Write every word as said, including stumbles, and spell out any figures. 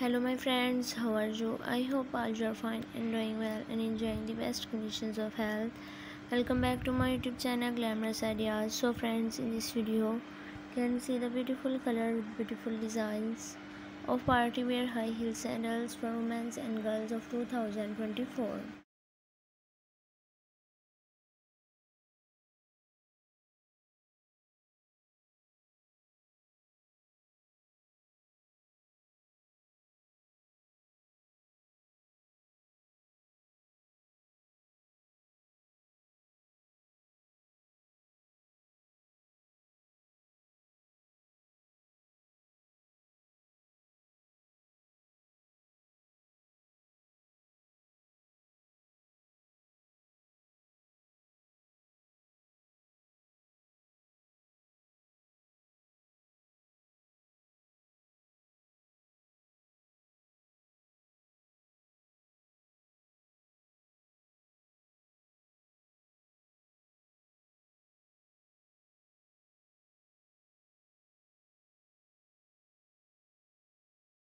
Hello my friends, how are you? I hope all you are fine and doing well and enjoying the best conditions of health. Welcome back to my YouTube channel Glamorous Ideas. So friends, in this video you can see the beautiful color with beautiful designs of party wear high heel sandals for women and girls of two thousand twenty-four.